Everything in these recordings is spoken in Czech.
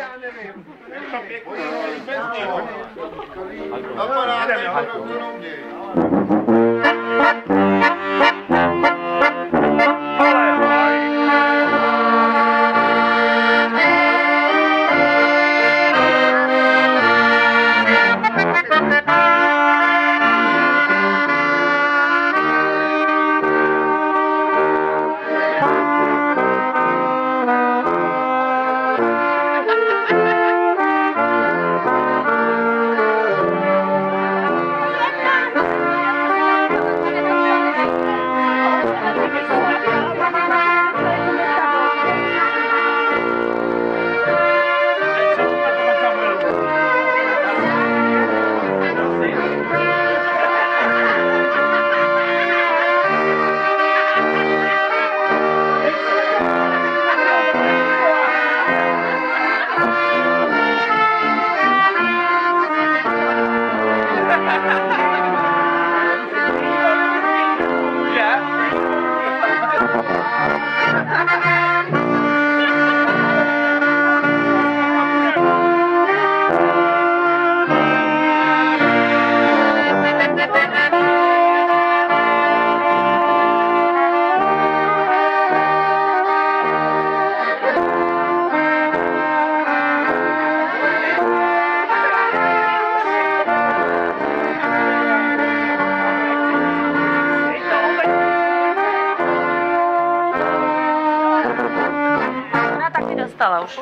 Už.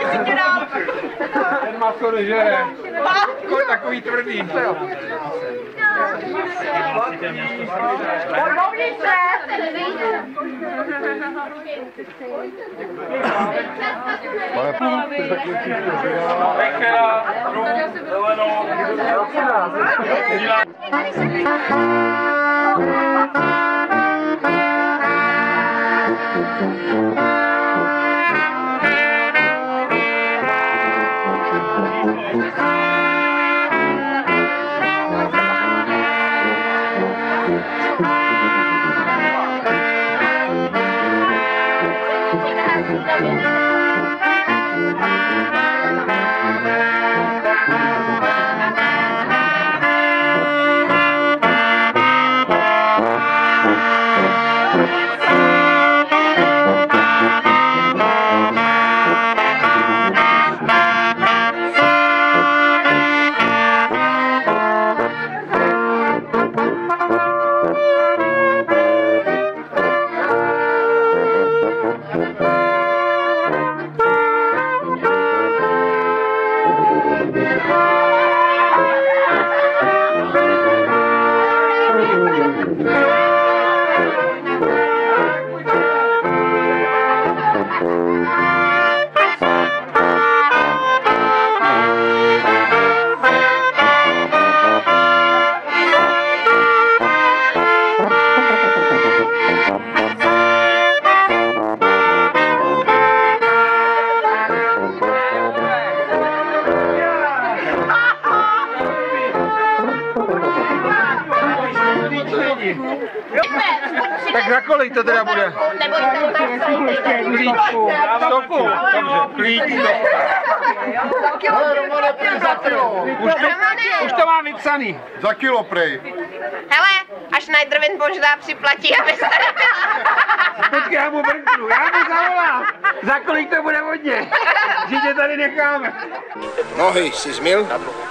Ten má skoro žere. Takový tvrdý. Tak za kolik to teda bude? Klíčku. Stopu. Dobře, klíčku. Už to mám vypsaný. Za kilo prej. Hele, až Najdrvin možná připlatí, aby se... Počkej, já mu brknu, já mu zavolám. Za kolik to bude hodně? Že tě tady necháme. Nohy si zmyl?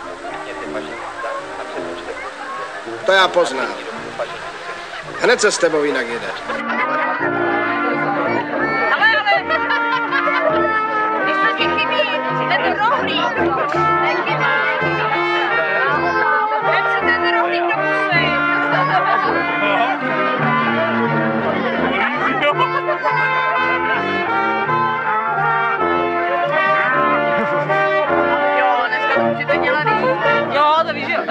To já poznám. Hned se s tebou jinak jede. Ale, když se ti chybí, ten rohlík. Ať si ten rohlík dopustí. Jo, dneska už si to dělaný. Jo, to víš, jo.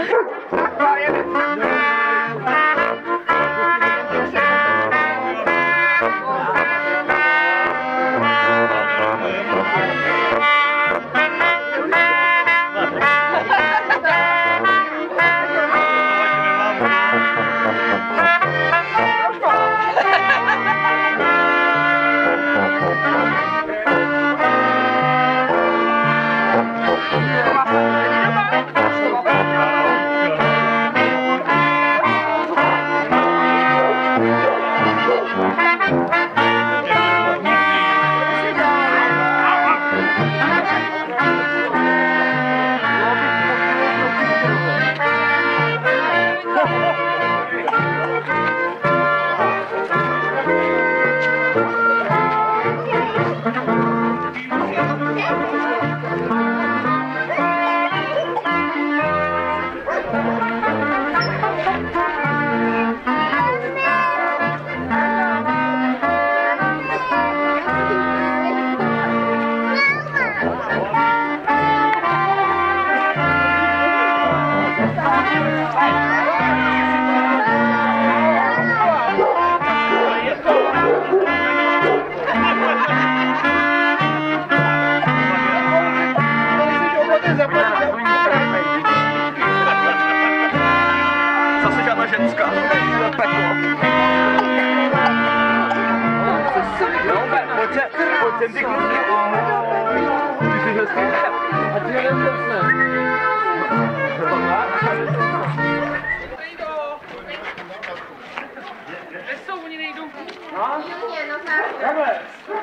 Zase žádná ženská. Peklo. Pojď sem ty kluky. Ty jsi hezký. A ty jeden zase. Kde jsou, oni nejdou. Takhle.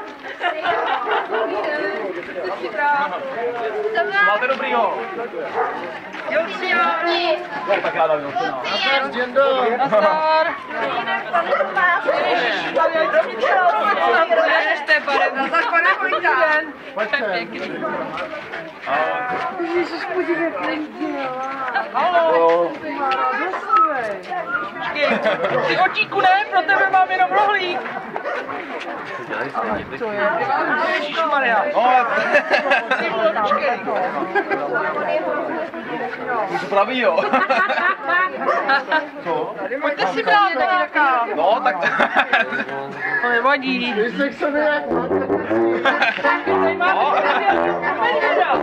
Máte dobrýho? Jo, přijemný. No, tak já dám to. Nazdar. Ještě pane. Nazdar, pane Vojta. Pěkný. Ježiš, podívej, jak nedělá. Haló. Ty očíku ne, pro tebe mám jenom rohlík. To je. Ježišmarja. Ty vole, počkej. Už praví, jo. Pojďte si brát taky taká. No, tak To nevadí. Myslíš se mi jak? Tady máte medvěda.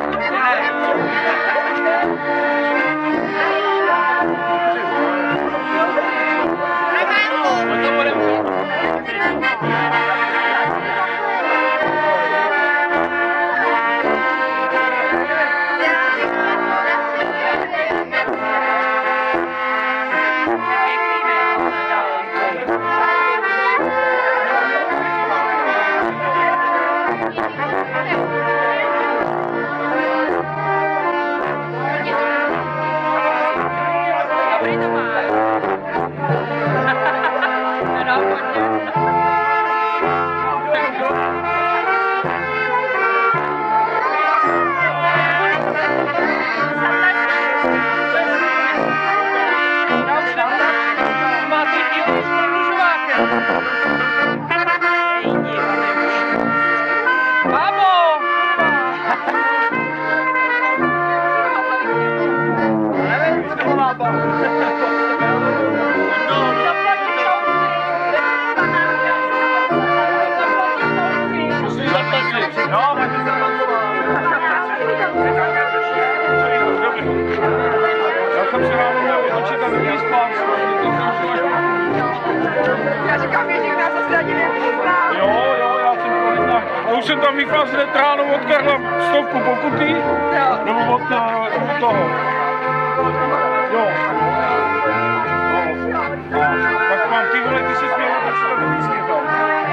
Už jsem tam vyklásl tránu od Karla 100 pokuty, nebo od toho. Jo. No. Tak mám ty vole, ty jsi směl odešlet vždycky tam.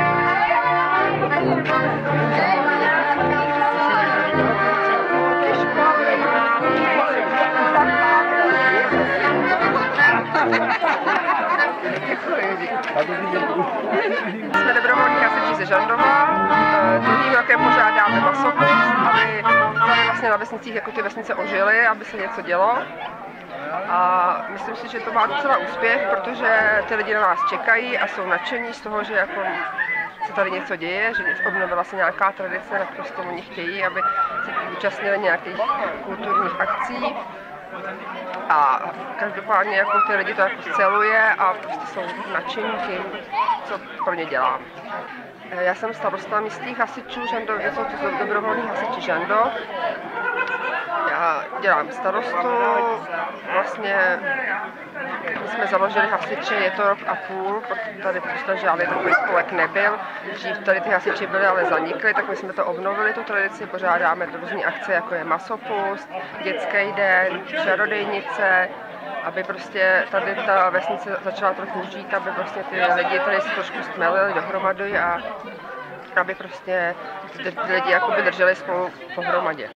Jsme dobrovolní hasiči ze Žandova. Druhým rokem pořádáme masopust, aby tady vlastně na vesnicích jako ty vesnice ožily, aby se něco dělo. A myslím si, že to má docela úspěch, protože ty lidi na nás čekají a jsou nadšení z toho, že jako se tady něco děje, že obnovila se nějaká tradice, tak prostě oni chtějí, aby se účastnili nějakých kulturních akcí. A každopádně jako ty lidi to jako sceluje a prostě jsou nadšení tím, co pro ně dělám. Já jsem starosta místních hasičů Žandov, jsou to dobrovolní hasiči Žandov. Já dělám starostu, vlastně my jsme založili hasiče, je to rok a půl, protože tady prostě žádný takový spolek nebyl. Dřív tady ty hasiči byly, ale zanikly, tak my jsme to obnovili, tu tradici, pořádáme různé akce, jako je masopust, dětský den, čarodejnice aby prostě tady ta vesnice začala trochu žít, aby prostě ty lidi tady se trošku stmelili dohromady a aby prostě ty lidi jakoby drželi spolu pohromadě.